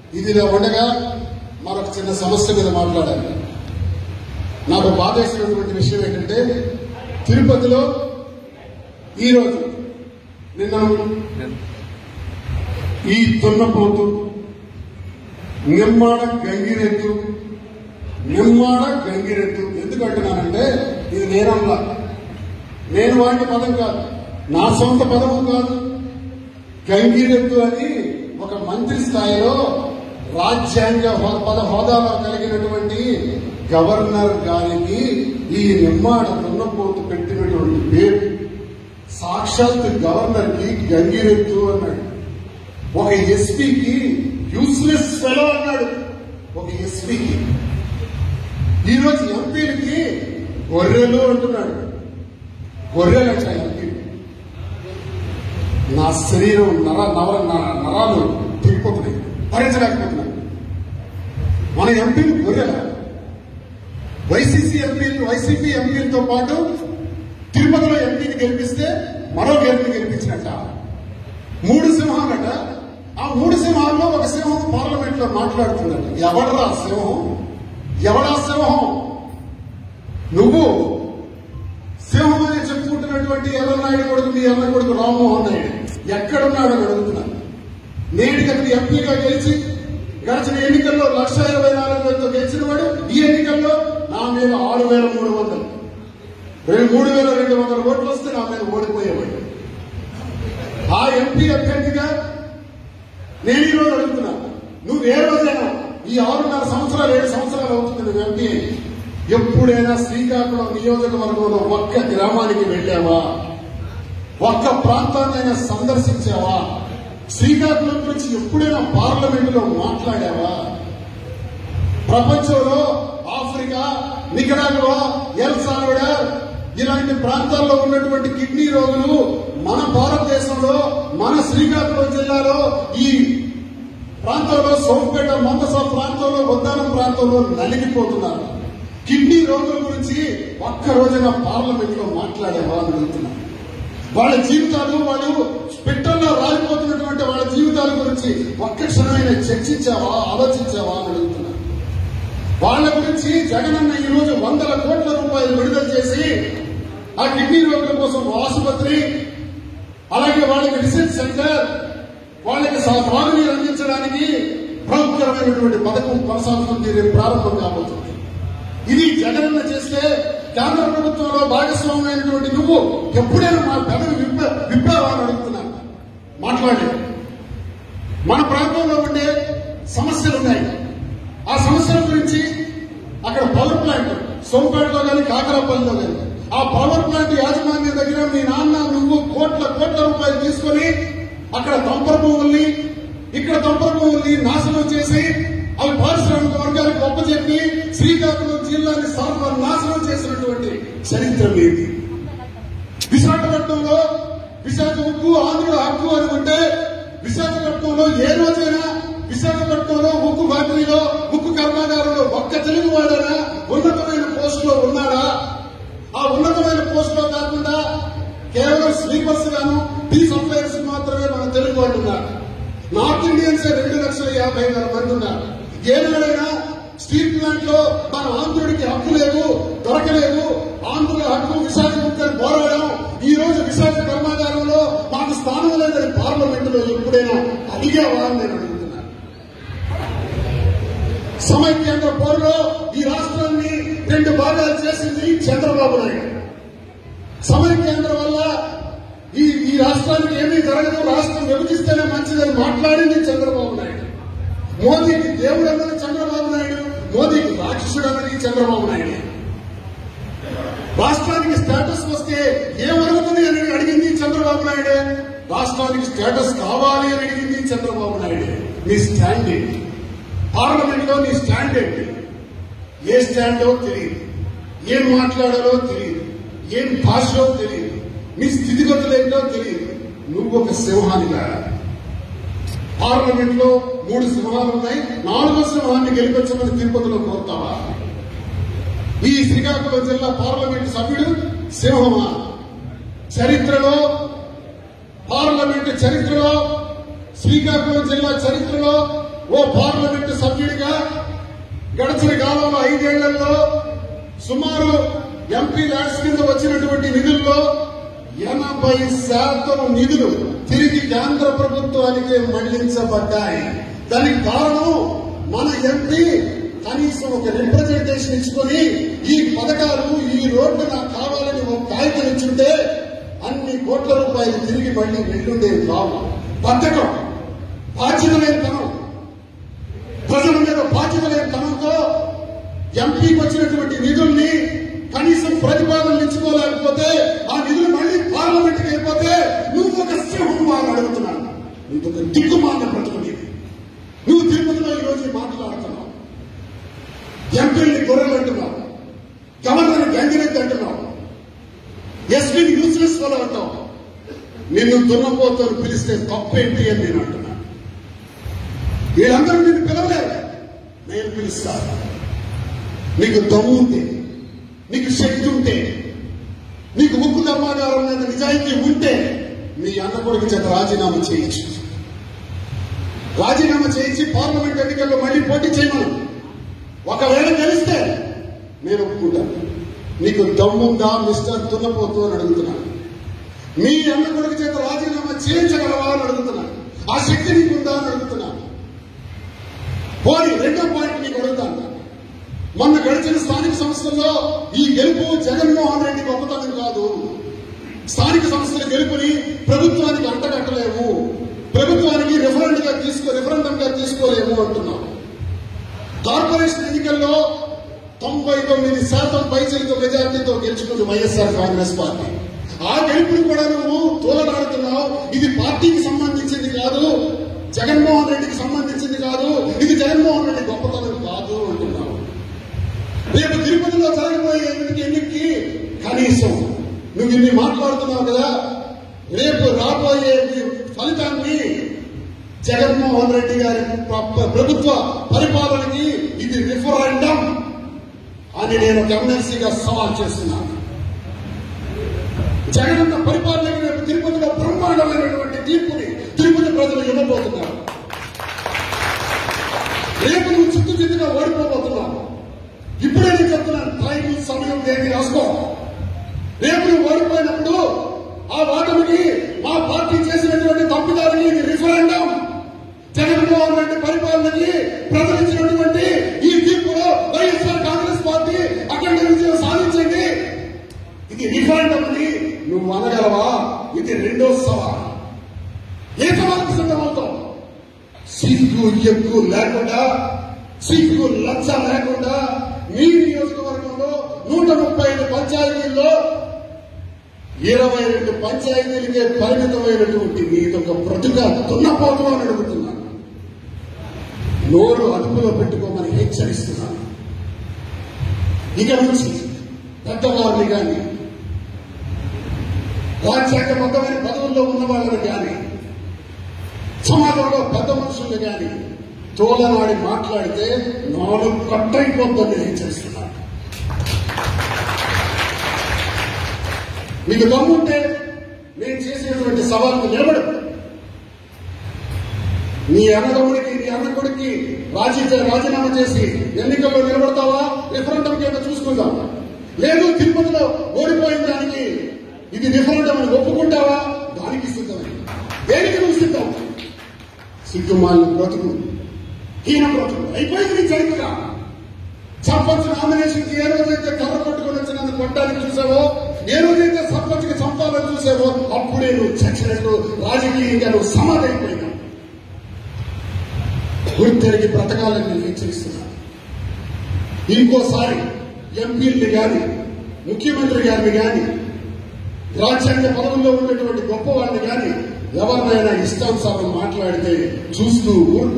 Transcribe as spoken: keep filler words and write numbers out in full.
ఇది ఉండగా మరొక చిన్న సమస్య మీద మాట్లాడాలి. నాకు బాధేసినటువంటి విషయం ఏంటంటే తిరుపతిలో ఈరోజు నిన్న ఈ దున్నపోతు నిమ్మాడ గంగిరెద్దు నిమ్మాడ గంగిరెద్దు ఎందుకంటున్నానంటే ఇది నేనంలా నేను వాటి పదం కాదు, నా సొంత పదము కాదు. గంగిరెద్దు అని ఒక మంత్రి స్థాయిలో రాజ్యాంగ పద హోదాలో కలిగినటువంటి గవర్నర్ గారికి ఈ నిమ్మాడ దున్నపోతు పెట్టినటువంటి పేరు సాక్షాత్ గవర్నర్ కి గంగిరెద్దు అన్నాడు. ఒక ఎస్పీకి యూస్లెస్ ఫెలో అన్నాడు. ఒక ఎస్పీకి ఈరోజు ఎంపీలకి గొర్రెలు అంటున్నాడు. గొర్రెలంట ఎంపీ. నా శరీరం నర నవ నరాలు తిరిగిపోతున్నాయి, భరించలేకపోతున్నాను. మన ఎంపీలు గొర్రెల వైసీసీ ఎంపీలు వైసీపీ ఎంపీలతో పాటు తిరుపతిలో ఎంపీని గెలిపిస్తే మరో గెలుపుని గెలిపించినట్ట. మూడు సింహాలట. ఆ మూడు సింహాల్లో ఒక సింహం పార్లమెంట్ లో మాట్లాడుతున్నట్టు. ఎవడరా సింహం? ఎవడా సింహం? నువ్వు సింహం అని చెప్పుకుంటున్నటువంటి ఎర్రనాయుడు కొడుకు మీ ఎర్ర కొడుకు రామ్మోహన్ నాయుడు ఎక్కడున్నాడు అని అడుగుతున్నాను. నేటికి అతను ఎంపీగా గెలిచి గడిచిన ఎన్నికల్లో లక్ష ఇరవై నాలుగు వేలతో గెలిచిన వాడు ఈ ఎన్నికల్లో నా మీద ఆరు వేల మూడు వందలు మూడు వేల రెండు వందల ఓట్లు వస్తే నా మీద ఓడిపోయేవాడు. ఆ ఎంపీ అభ్యర్థిగా నేను ఈ రోజు అడుగుతున్నా, నువ్వు ఏ రోజైనా ఈ ఆరున్నర సంవత్సరాలు ఏడు సంవత్సరాలు అవుతుంది నువ్వు ఎంపీ ఎప్పుడైనా శ్రీకాకుళం నియోజకవర్గంలో ఒక్క గ్రామానికి వెళ్ళావా? ఒక్క ప్రాంతాన్నైనా సందర్శించావా? శ్రీకాకుళం గురించి ఎప్పుడైనా పార్లమెంటులో మాట్లాడావా? ప్రపంచంలో ఆఫ్రికా, నికరాగువా, ఎల్ సాల్వడార్ ఇలాంటి ప్రాంతాల్లో ఉన్నటువంటి కిడ్నీ రోగులు మన భారతదేశంలో మన శ్రీకాకుళం జిల్లాలో ఈ ప్రాంతంలో సోంపేట మందస ప్రాంతంలో ఉద్దానం ప్రాంతంలో నలిగిపోతున్నారు. కిడ్నీ రోగుల గురించి ఒక్క రోజున పార్లమెంట్ లో మాట్లాడేవా అని అడుగుతున్నారు. వాళ్ళ జీవితాలు వాళ్ళు పిట్టల్లో రాలిపోతున్నటువంటి వాళ్ళ జీవితాల గురించి ఒక్క క్షణమైనా చర్చించావా, ఆలోచించావా అని అడుగుతున్నారు. వాళ్ళ గురించి జగనన్న ఈ రోజు వందల కోట్ల రూపాయలు విడుదల చేసి ఆ కిడ్నీ రోగుల కోసం ఆసుపత్రి, అలాగే వాళ్ళకి రీసెర్చ్ సెంటర్, వాళ్ళకి త్రాగునీరు అందించడానికి ప్రముఖమైనటువంటి పథకం కొనసాగుతుంది, రేపు ప్రారంభం కాబోతుంది. ఇది జగనన్న చేస్తే కేంద్ర ప్రభుత్వంలో భాగస్వామ్యమైనటువంటి నువ్వు ఎప్పుడైనా మా పెదవి విప్ప విప్పావా అని అడుగుతున్నాను. మాట్లాడే మన ప్రాంతంలో ఉండే సమస్యలున్నాయి. ఆ సమస్యల గురించి అక్కడ పవర్ ప్లాంట్ సోంపేటలో కానీ కాకరాపల్లిలో కానీ ఆ పవర్ ప్లాంట్ యాజమాన్యం దగ్గర మీ నాన్న నువ్వు కోట్ల కోట్ల రూపాయలు తీసుకుని అక్కడ దంపర భూముల్ని ఇక్కడ దంపర భూముల్ని నాశనం చేసి అవి పారిశ్రామిక వర్గాలకు ఒప్పచెప్పి శ్రీకాకుళం జిల్లాని నాశనం చేసినటువంటి చరిత్ర మీది. విశాఖపట్నంలో విశాఖ ఉక్కు ఆంధ్రుల హక్కు అని ఉంటే విశాఖపట్నంలో ఏ రోజైనా విశాఖపట్నంలో ఉక్కు ఫ్యాక్టరీలో ఉక్కు కర్మాగారంలో ఒక్క తెలుగు వాడైనా ఉన్నతమైన పోస్టులో ఉన్నాడా? ఆ ఉన్నతమైన పోస్టులో కాకుండా కేవలం స్లీపర్స్ గాను టీ సప్లైర్స్ మాత్రమే మన తెలుగు వాళ్ళు ఉన్నారు. నార్త్ ఇండియన్స్ రెండు లక్షల యాభై వేల మంది ఉన్నారు. ఏనాడైనా స్టీల్ ప్లాంట్ లో మన ఆంధ్రుడికి హక్కు లేదు, దొరకలేదు, ఆంధ్రుల హక్కు విశాఖ ముక్కని పోరాడాం. ఈ రోజు విశాఖ కర్మాగారంలో మాకు స్థానం లేదని పార్లమెంట్ లో ఎప్పుడైనా అడిగావా అని నేను అడుగుతున్నాను. సమైక్యాంధ్ర పోరులో ఈ రాష్ట్రాన్ని రెండు భాగాలు చేసింది చంద్రబాబు నాయుడు. సమైక్యాంధ్ర వల్ల ఈ ఈ రాష్ట్రానికి ఏమీ జరగదు, రాష్ట్రం విభజిస్తేనే మంచిదని మాట్లాడింది చంద్రబాబు నాయుడు. మోదీకి దేవుడు అన్నది చంద్రబాబు నాయుడు, మోదీకి రాక్షసుడు అన్నది చంద్రబాబు నాయుడు. రాష్ట్రానికి స్టేటస్ వస్తే ఏమరుగుతుంది అని అడిగింది చంద్రబాబు నాయుడే. రాష్ట్రానికి స్టేటస్ కావాలి అని అడిగింది చంద్రబాబు నాయుడే. నీ స్టాండ్ ఏంటి? పార్లమెంట్ లో నీ స్టాండ్ ఏంటి? ఏ స్టాండో తెలియదు, ఏం మాట్లాడాలో తెలియదు, ఏం భాషలో తెలియదు, నీ స్థితిగతులు ఏంటో తెలియదు. నువ్వు ఒక సింహానిగా పార్లమెంట్ లో మూడు సింహాలు ఉన్నాయి, నాలుగో సింహాన్ని గెలిపించమని తిరుపతిలో కోరుతావా? ఈ శ్రీకాకుళం జిల్లా పార్లమెంట్ సభ్యుడు సింహమా? చరిత్రలో పార్లమెంట్ చరిత్రలో శ్రీకాకుళం జిల్లా చరిత్రలో ఓ పార్లమెంటు సభ్యుడిగా గడిచిన కాలంలో ఐదేళ్లలో సుమారు ఎంపీ ల్యాడ్స్ కింద వచ్చినటువంటి నిధుల్లో ఎనభై శాతం నిధులు తిరిగి కేంద్ర ప్రభుత్వానికి మళ్లించబడ్డాయి. దానికి కారణం మన ఎంపీ కనీసం ఒక రిప్రజెంటేషన్ ఇచ్చుకొని ఈ పథకాలు ఈ రోడ్డు నాకు కావాలని ఒక కాగితం ఇచ్చుంటే అన్ని కోట్ల రూపాయలు తిరిగి మళ్లీ వెళ్ళుండేది కావు. బద్ధకం, బాధ్యత లేని తనం, ప్రజల మీద బాధ్యత లేని తనంతో ఎంపీకి వచ్చినటువంటి నిధుల్ని కనీసం ప్రతిపాదనలు ఇచ్చుకోలేకపోతే ఆ నిధులు మళ్లీ పార్లమెంట్కి వెళ్ళిపోతే నువ్వు ఒక సింహం అని అడుగుతున్నాను. నువ్వు ఒక దిక్కుమాల బ్రతుకుని నువ్వు తిరుపతిలో ఈ రోజు మాట్లాడుతున్నావు, ఎంపీని గొర్రెలు అంటున్నావు, గవర్నర్ గంగిరెద్ది అంటున్నావు, ఎస్పీని యూస్లెస్ ఫలో అంటావు. నిన్ను దున్నపోతూ పిలిస్తే తప్పేంటి అని నేను అంటున్నాను. వీళ్ళందరూ నిన్ను పిలవలేరు, నేను పిలుస్తాను. నీకు దమ్ము ఉంటే, నీకు శక్తి ఉంటే, నీకు ఉక్కు కర్మాగారం మీద నిజాయితీ ఉంటే నీ అన్న కొడుకు చేత రాజీనామా చేయించు. రాజీనామా చేయించి పార్లమెంట్ ఎన్నికల్లో మళ్లీ పోటీ చేయమను. ఒకవేళ గెలిస్తే నేను ఒప్పుకుంటాను. నీకు దమ్ముందా మిస్టర్ దున్నపోతూ అని అడుగుతున్నాను. మీ అన్న కొడుకు చేత రాజీనామా చేయించగలవా అని అడుగుతున్నాను. ఆ శక్తి నీకుందా అని అడుగుతున్నాను. పోనీ రెండో పాయింట్ నీకు అడుగుతాను. మొన్న గడిచిన స్థానిక సంస్థల్లో ఈ గెలుపు జగన్మోహన్ రెడ్డి గొప్పతనం కాదు. స్థానిక సంస్థల గెలుపుని ప్రభుత్వానికి అంటగట్టలేము, ప్రభుత్వానికి రిఫరెండ్ గా తీసుకో రిఫరెండం గా తీసుకోలేము అంటున్నాం. కార్పొరేషన్ ఎన్నికల్లో తొంభై తొమ్మిది శాతం పైచైతో మెజార్టీతో గెలుచుకుంది వైఎస్ఆర్ కాంగ్రెస్ పార్టీ. ఆ గెలుపుని కూడా నువ్వు తోలనాడుతున్నావు. ఇది పార్టీకి సంబంధించింది కాదు, జగన్మోహన్ రెడ్డికి సంబంధించింది కాదు, ఇది జగన్మోహన్ రెడ్డి గొప్పతనం కాదు అంటున్నావు. రేపు తిరుపతిలో జరగబోయే ఎన్నికకి కనీసం నువ్వు ఇన్ని మాట్లాడుతున్నావు కదా, రేపు రాబోయే ఫలితాన్ని జగన్మోహన్ రెడ్డి గారి ప్రభుత్వ పరిపాలనకి ఇది రిఫరెండం అని నేను ఒక ఎమ్మెల్సీగా సవాల్ చేస్తున్నాను. జగనన్న పరిపాలనకి రేపు తిరుపతిలో బ్రహ్మాండమైనటువంటి తీర్పుని తిరుపతి ప్రజలు ఇవ్వబోతున్నారు. రేపు నువ్వు చుట్టూ చిత్తుగా ఓడిపోబోతున్నావు. ఇప్పుడే నేను చెప్తున్నాను, టైం సమయం దేని రాసుకో. రేపు నువ్వు ఓడిపోయినప్పుడు ఆ ఓటమికి మా పార్టీ చేసినటువంటి తప్పిదానికి ఇది రిఫరెండం. జగన్మోహన్ రెడ్డి పరిపాలనకి ప్రజలిచ్చినటువంటి ఈ తీర్పులో వైఎస్ఆర్ కాంగ్రెస్ పార్టీ అఖండ విజయం సాధించండి, ఇది రిఫరెండం అని నువ్వు అనగలవా? ఇది రెండో సవాల్. ఏ సవాల్కి సిద్ధమవుతావు? సిగ్గు ఎక్కువ లేకుండా, సిగ్గు లక్ష లేకుండా మీ నియోజకవర్గంలో నూట ముప్పై ఐదు పంచాయతీల్లో ఇరవై రెండు పంచాయతీలకే పరిమితమైనటువంటి నీదొక బ్రతుక దున్నపోతూ అని అడుగుతున్నాను. నోరు అదుపులో పెట్టుకోమని హెచ్చరిస్తున్నాను. ఇక నుంచి పెద్దవారిని కానీ, రాజ్యాంగబద్ధమైన పదవుల్లో ఉన్న వాళ్ళని కానీ, సమాజంలో పెద్ద మనుషుల్ని కానీ తోలనాడి మాట్లాడితే నాలుగు కట్టయిపోద్దని హెచ్చరిస్తున్నాను. మీకు దమ్ముంటే నేను చేసినటువంటి సవాల్కు నిలబడు. నీ అన్నదమ్ముడికి, నీ అన్న కొడుక్కి రాజీ రాజీనామా చేసి ఎన్నికల్లో నిలబడతావా? రిఫరెండం కింద చూసుకుందాం. లేదు తిరుపతిలో ఓడిపోయిన దానికి ఇది రిఫరెండం అని ఒప్పుకుంటావా? దానికి సిద్ధమే. దేనికి నువ్వు సిద్ధం? సిగ్గుమాలిన బ్రతుకు, హీన బ్రతుకు అయిపోయింది నీ చరిత్ర. సర్పంచ్ నామినేషన్ కి ఏ రోజైతే కర్ర పట్టుకుని వచ్చినందుకు కొట్టడానికి చూసావో, ఏ రోజైతే సర్పంచ్ కి చంపాలని చూసావో అప్పుడే నువ్వు చచ్చినట్టు రాజకీయంగా నువ్వు సమాధైపోయినావు. గుర్తెరిగి బ్రతకాలని నేను హెచ్చరిస్తున్నాను. ఇంకోసారి ఎంపీల్ని గాని, ముఖ్యమంత్రి గారిని గాని, రాజ్యాంగ పదవుల్లో ఉన్నటువంటి గొప్ప వాళ్ళని గాని ఎవరినైనా ఇష్టానుసారం మాట్లాడితే చూస్తూ